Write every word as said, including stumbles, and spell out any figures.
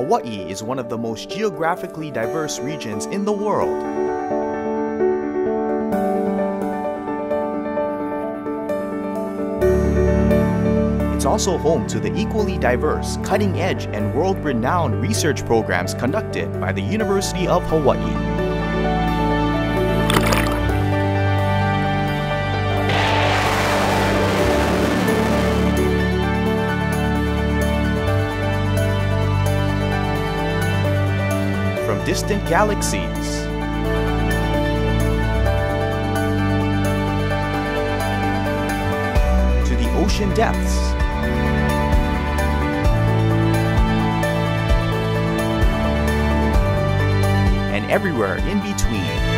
Hawaii is one of the most geographically diverse regions in the world. It's also home to the equally diverse, cutting-edge, and world-renowned research programs conducted by the University of Hawaii. From distant galaxies to the ocean depths, and everywhere in between.